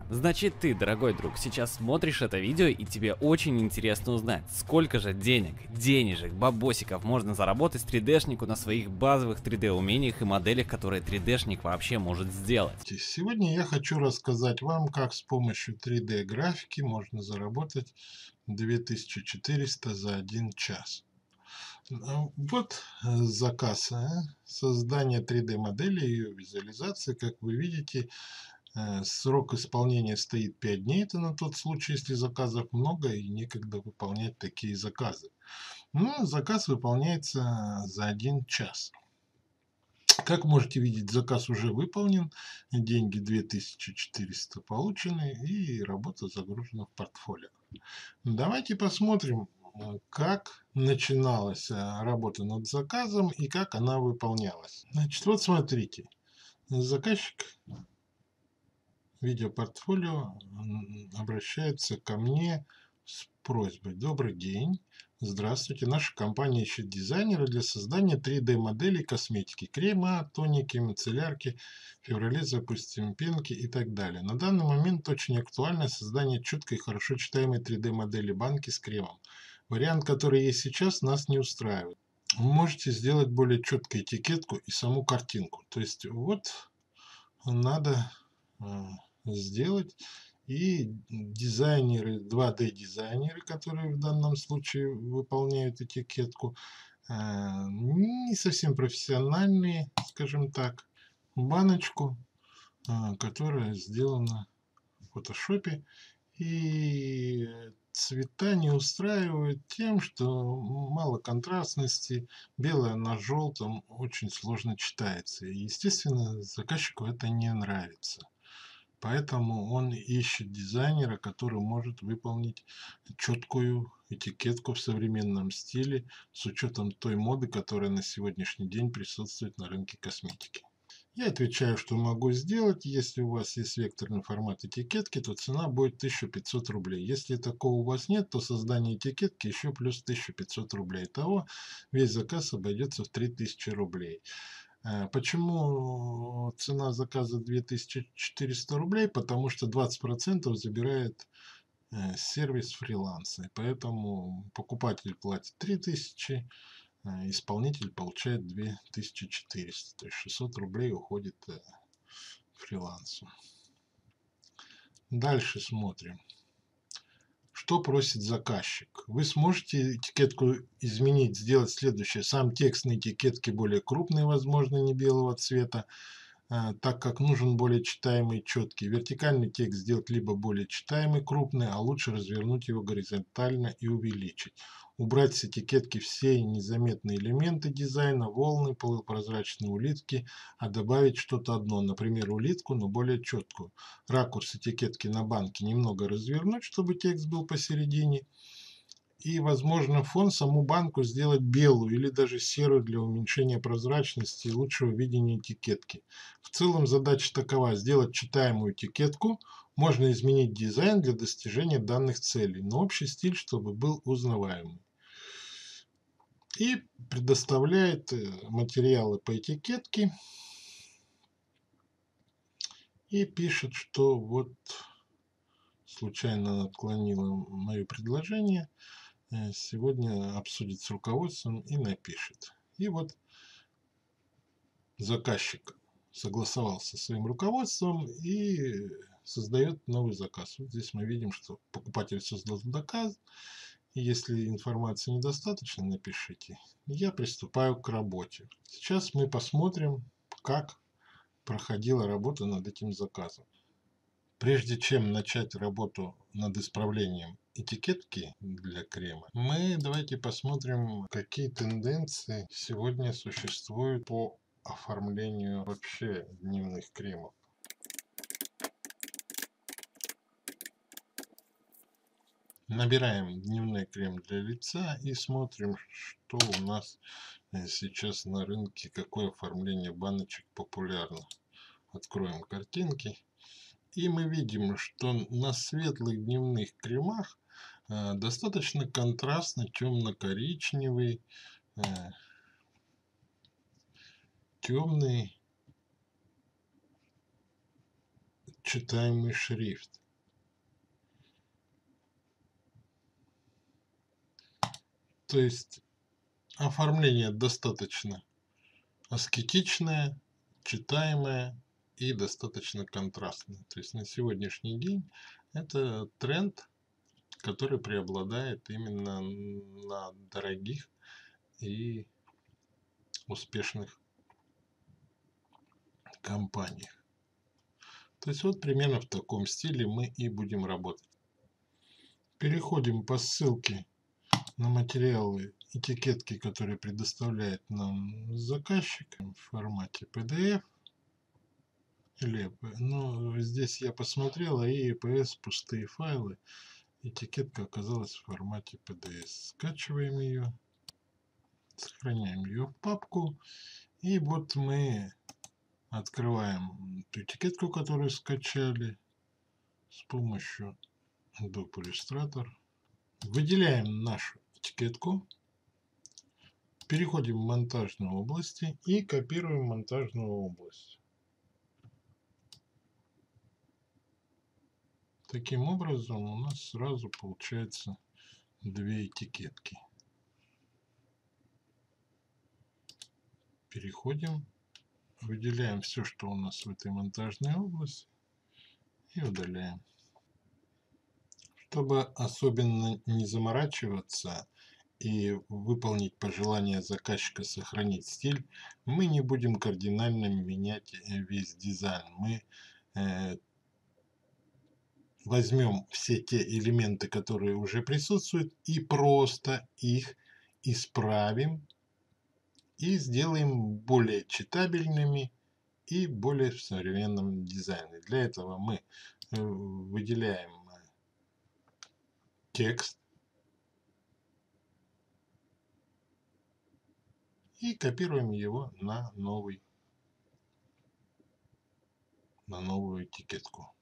Значит, ты, дорогой друг, сейчас смотришь это видео, и тебе очень интересно узнать, сколько же денежек, бабосиков можно заработать 3D-шнику на своих базовых 3D умениях и моделях, которые 3D-шник вообще может сделать. Сегодня я хочу рассказать вам, как с помощью 3D графики можно заработать 2400 за 1 час. Вот заказ. Создание 3D модели и ее визуализация. Как вы видите, срок исполнения стоит 5 дней. Это на тот случай, если заказов много и некогда выполнять такие заказы. Но заказ выполняется за 1 час. Как можете видеть, заказ уже выполнен, деньги 2400 получены и работа загружена в портфолио. Давайте посмотрим, как начиналась работа над заказом и как она выполнялась. Значит, вот смотрите, заказчик, видя портфолио, обращается ко мне с просьбой. Добрый день. Здравствуйте. Наша компания ищет дизайнера для создания 3D-моделей косметики. Крема, тоники, мицеллярки. В феврале запустим пенки и так далее. На данный момент очень актуально создание четкой и хорошо читаемой 3D-модели банки с кремом. Вариант, который есть сейчас, нас не устраивает. Вы можете сделать более четкую этикетку и саму картинку. То есть вот надо сделать. И дизайнеры, 2D дизайнеры, которые в данном случае выполняют этикетку, не совсем профессиональные, скажем так, баночку, которая сделана в фотошопе. И цвета не устраивают тем, что мало контрастности, белое на желтом очень сложно читается. И, естественно, заказчику это не нравится. Поэтому он ищет дизайнера, который может выполнить четкую этикетку в современном стиле с учетом той моды, которая на сегодняшний день присутствует на рынке косметики. Я отвечаю, что могу сделать. Если у вас есть векторный формат этикетки, то цена будет 1500 рублей. Если такого у вас нет, то создание этикетки еще плюс 1500 рублей. Итого весь заказ обойдется в 3000 рублей. Почему цена заказа 2400 рублей? Потому что 20% забирает сервис фриланса. И поэтому покупатель платит 3000, исполнитель получает 2400. То есть 600 рублей уходит фрилансу. Дальше смотрим. Что просит заказчик? Вы сможете этикетку изменить, сделать следующее. Сам текст на этикетке более крупный, возможно, не белого цвета, так как нужен более читаемый, четкий. Вертикальный текст сделать либо более читаемый, крупный, а лучше развернуть его горизонтально и увеличить. Убрать с этикетки все незаметные элементы дизайна, волны, полупрозрачные улитки, а добавить что-то одно, например, улитку, но более четкую. Ракурс этикетки на банке немного развернуть, чтобы текст был посередине. И, возможно, фон, саму банку сделать белую или даже серую для уменьшения прозрачности и лучшего видения этикетки. В целом задача такова: сделать читаемую этикетку. Можно изменить дизайн для достижения данных целей, но общий стиль, чтобы был узнаваемый. И предоставляет материалы по этикетке. И пишет, что вот случайно отклонила мое предложение. Сегодня обсудит с руководством и напишет. И вот заказчик согласовался со своим руководством и создает новый заказ. Вот здесь мы видим, что покупатель создал заказ. И если информации недостаточно, напишите. Я приступаю к работе. Сейчас мы посмотрим, как проходила работа над этим заказом. Прежде чем начать работу над исправлением этикетки для крема, давайте посмотрим, какие тенденции сегодня существуют по оформлению вообще дневных кремов. Набираем дневной крем для лица и смотрим, что у нас сейчас на рынке, какое оформление баночек популярно. Откроем картинки. И мы видим, что на светлых дневных кремах достаточно контрастно темно-коричневый, темный, читаемый шрифт. То есть оформление достаточно аскетичное, читаемое и достаточно контрастное. То есть на сегодняшний день это тренд, который преобладает именно на дорогих и успешных компаниях. То есть вот примерно в таком стиле мы и будем работать. Переходим по ссылке на материалы, этикетки, которые предоставляет нам заказчик в формате PDF или но здесь я посмотрел, и EPS пустые файлы. Этикетка оказалась в формате PDF. Скачиваем ее, сохраняем ее в папку, и вот мы открываем эту этикетку, которую скачали с помощью Adobe Illustrator. Выделяем нашу этикетку, переходим в монтажную область и копируем монтажную область. Таким образом у нас сразу получается две этикетки. Переходим, выделяем все, что у нас в этой монтажной области, и удаляем. Чтобы особенно не заморачиваться и выполнить пожелание заказчика сохранить стиль, мы не будем кардинально менять весь дизайн. Мы возьмем все те элементы, которые уже присутствуют, и просто их исправим и сделаем более читабельными и более в современном дизайне. Для этого мы выделяем текст и копируем его на новую этикетку.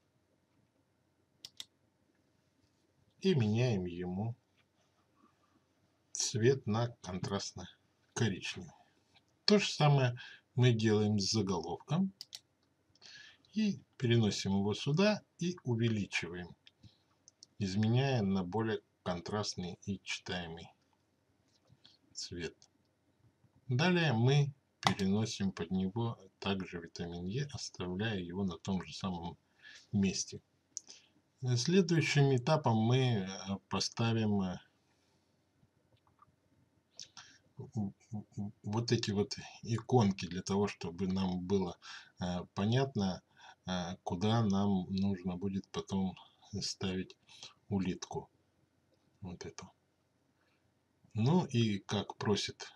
И меняем ему цвет на контрастно-коричневый. То же самое мы делаем с заголовком. И переносим его сюда и увеличиваем, изменяя на более контрастный и читаемый цвет. Далее мы переносим под него также витамин Е, оставляя его на том же самом месте. Следующим этапом мы поставим вот эти вот иконки для того, чтобы нам было понятно, куда нам нужно будет потом ставить улитку. Вот эту. Ну и как просит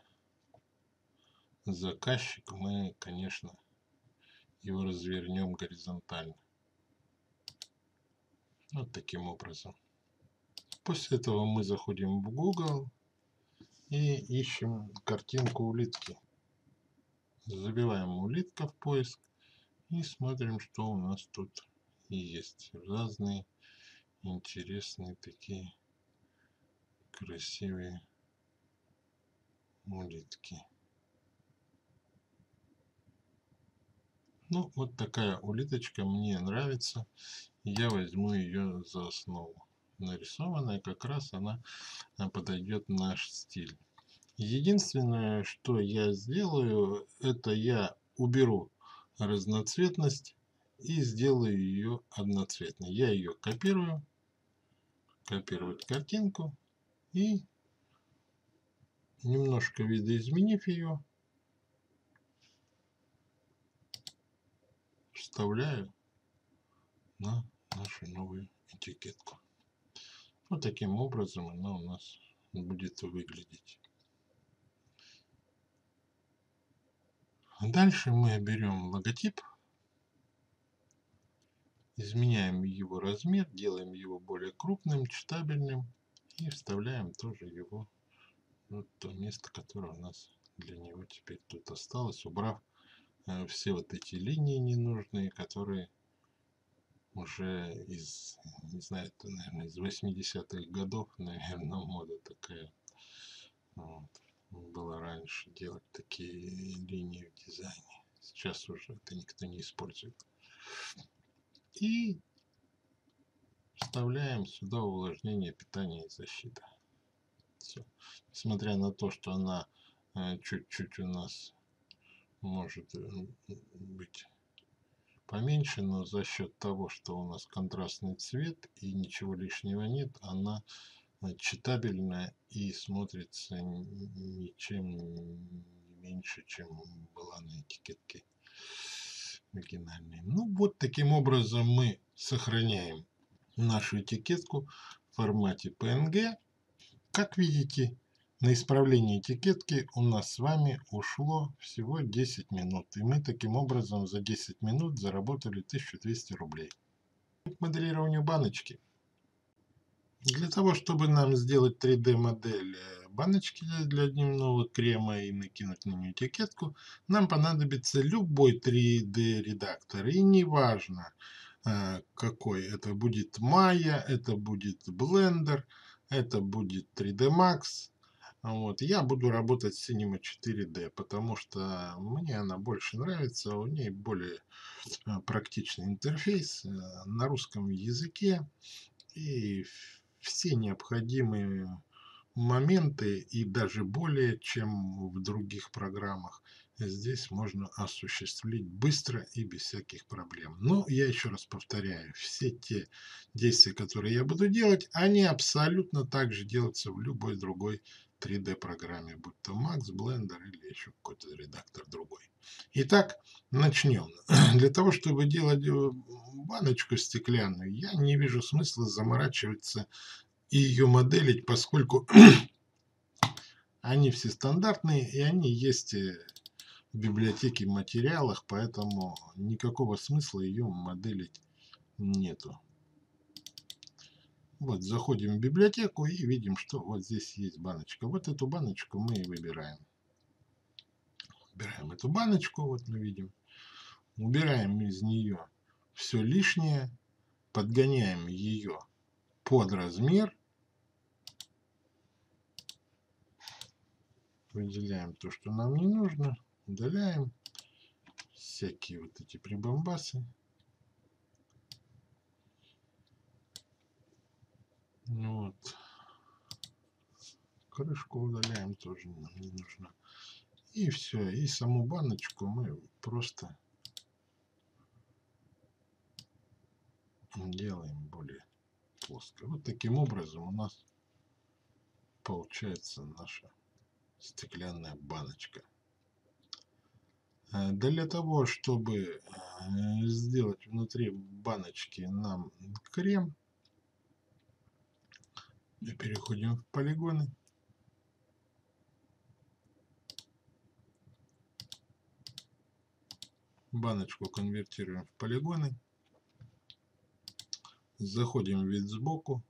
заказчик, мы, конечно, его развернем горизонтально. Вот таким образом. После этого мы заходим в Google и ищем картинку улитки. Забиваем улитка в поиск и смотрим, что у нас тут есть. Разные интересные такие красивые улитки. Ну, вот такая улиточка мне нравится. Я возьму ее за основу. Нарисованная как раз она подойдет в наш стиль. Единственное, что я сделаю, это я уберу разноцветность и сделаю ее одноцветной. Я ее копирую, копировать картинку и немножко видоизменив ее, вставляю на нашу новую этикетку. Вот таким образом она у нас будет выглядеть. Дальше мы берем логотип, изменяем его размер, делаем его более крупным, читабельным и вставляем тоже его в то место, которое у нас для него теперь тут осталось, убрав все вот эти линии ненужные, которые уже из, не знаю, это, наверное, из 80-х годов, наверное, мода такая. Вот. Было раньше делать такие линии в дизайне. Сейчас уже это никто не использует. И вставляем сюда увлажнение, питание и защита. Все. Несмотря на то, что она чуть-чуть у нас может быть поменьше, но за счет того, что у нас контрастный цвет и ничего лишнего нет, она читабельная и смотрится ничем не меньше, чем была на этикетке оригинальной. Ну вот таким образом мы сохраняем нашу этикетку в формате PNG. Как видите, на исправление этикетки у нас с вами ушло всего 10 минут. И мы таким образом за 10 минут заработали 1200 рублей. К моделированию баночки. Для того, чтобы нам сделать 3D модель баночки для дневного крема и накинуть на нее этикетку, нам понадобится любой 3D редактор. И неважно, какой. Это будет Maya, это будет Blender, это будет 3D Max. Вот. Я буду работать с Cinema 4D, потому что мне она больше нравится, у нее более практичный интерфейс на русском языке, и все необходимые моменты, и даже более, чем в других программах, здесь можно осуществить быстро и без всяких проблем. Но я еще раз повторяю, все те действия, которые я буду делать, они абсолютно так же делаются в любой другой 3D программе, будь то Max, Blender или еще какой-то редактор другой. Итак, начнем. Для того, чтобы делать баночку стеклянную, я не вижу смысла заморачиваться и ее моделить, поскольку они все стандартные, и они есть в библиотеке в материалах, поэтому никакого смысла ее моделить нету. Вот, заходим в библиотеку и видим, что вот здесь есть баночка. Вот эту баночку мы и выбираем. Выбираем эту баночку, вот мы видим. Убираем из нее все лишнее, подгоняем ее под размер. Выделяем то, что нам не нужно. Удаляем всякие вот эти прибамбасы. Вот. Крышку удаляем, тоже нам не нужно. И все. И саму баночку мы просто делаем более плоской. Вот таким образом у нас получается наша стеклянная баночка. Для того, чтобы сделать внутри баночки нам крем, мы переходим в полигоны. Баночку конвертируем в полигоны. Заходим в вид сбоку.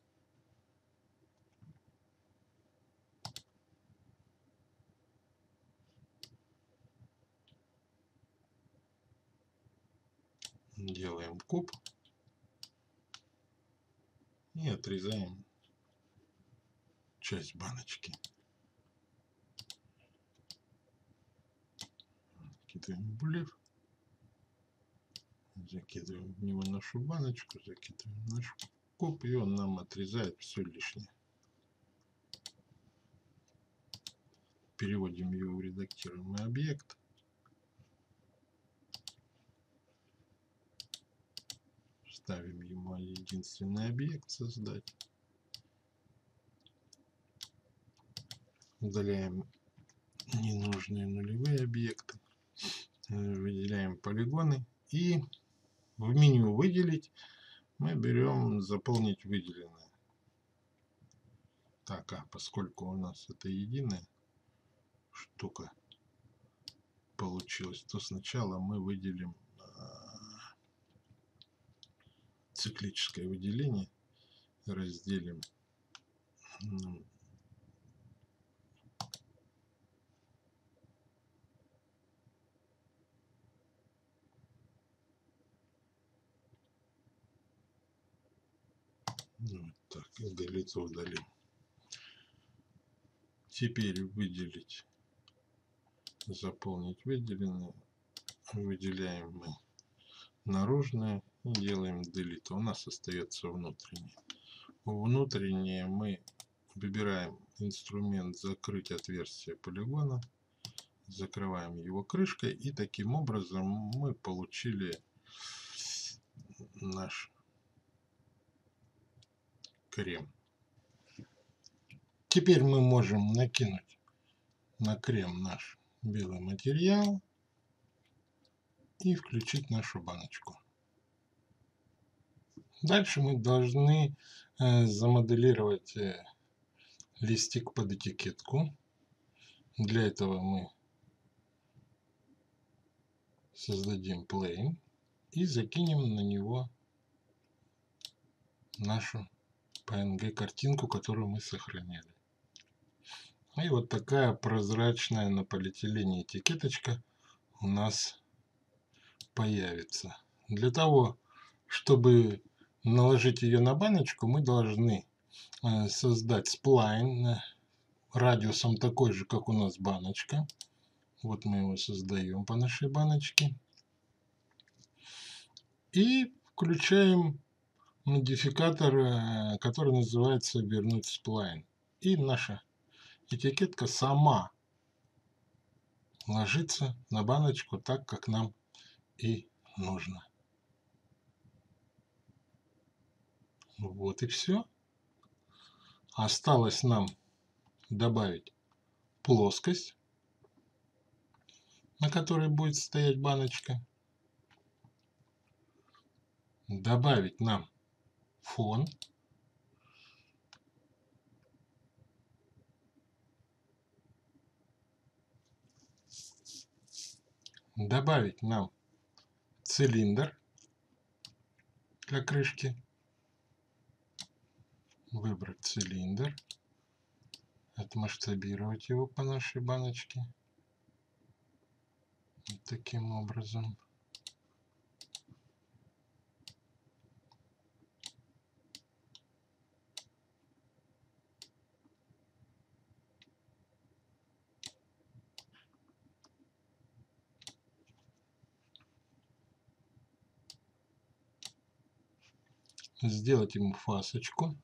Делаем куб. И отрезаем часть баночки. Закидываем блеф. Закидываем в него нашу баночку. Закидываем наш куб. И он нам отрезает все лишнее. Переводим его в редактируемый объект. Ставим ему единственный объект создать. Удаляем ненужные нулевые объекты. Выделяем полигоны. И в меню выделить мы берем заполнить выделенное. Так, поскольку у нас это единая штука получилась, то сначала мы выделим циклическое выделение, разделим вот так, удалиться удалим. Теперь выделить, заполнить выделенное. Выделяем мы наружное Делаем delete. У нас остается внутренний. Внутреннее мы выбираем инструмент закрыть отверстие полигона. Закрываем его крышкой. И таким образом мы получили наш крем. Теперь мы можем накинуть на крем наш белый материал и включить нашу баночку. Дальше мы должны замоделировать листик под этикетку. Для этого мы создадим plane и закинем на него нашу PNG картинку, которую мы сохраняли. И вот такая прозрачная на полиэтилене этикеточка у нас появится. Для того, чтобы наложить ее на баночку, мы должны создать сплайн радиусом такой же, как у нас баночка. Вот мы его создаем по нашей баночке. И включаем модификатор, который называется вернуть сплайн. И наша этикетка сама ложится на баночку так, как нам и нужно. Вот и все. Осталось нам добавить плоскость, на которой будет стоять баночка. Добавить нам фон. Добавить нам цилиндр для крышки. Выбрать цилиндр. Отмасштабировать его по нашей баночке. Вот таким образом. Сделать ему фасочку.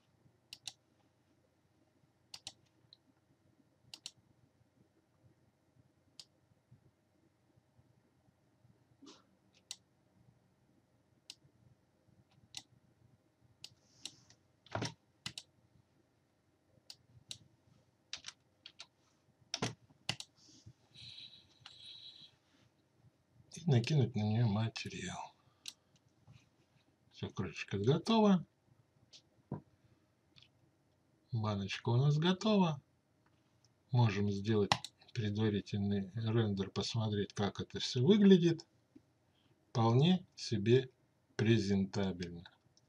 И накинуть на нее материал. Все, крышечка готова. Баночка у нас готова. Можем сделать предварительный рендер, посмотреть, как это все выглядит. Вполне себе презентабельно.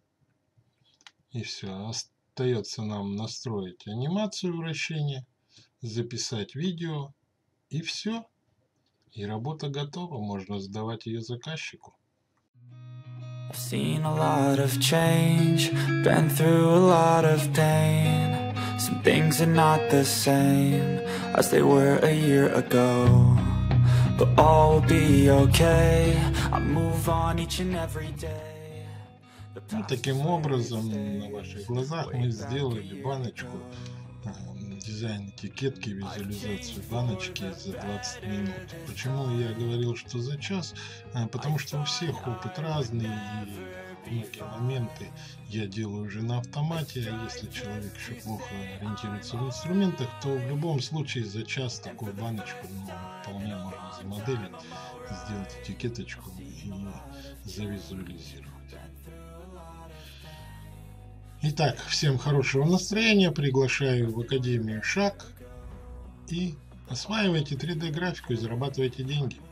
И все. Остается нам настроить анимацию вращения, записать видео. И все. И работа готова. Можно сдавать ее заказчику. I've seen a lot of change, been through a lot of pain. Some things are not the same as they were a year ago, but all will be okay. I move on each and every day. И таким образом на ваших глазах мы сделали баночку, дизайн этикетки, визуализацию баночки за 20 минут. Почему я говорил, что за час? Потому что у всех опыт разный, и многие моменты я делаю уже на автомате, а если человек еще плохо ориентируется в инструментах, то в любом случае за час такую баночку вполне можно замоделить, сделать этикеточку и завизуализировать. Итак, всем хорошего настроения, приглашаю в Академию Шаг и осваивайте 3D графику и зарабатывайте деньги.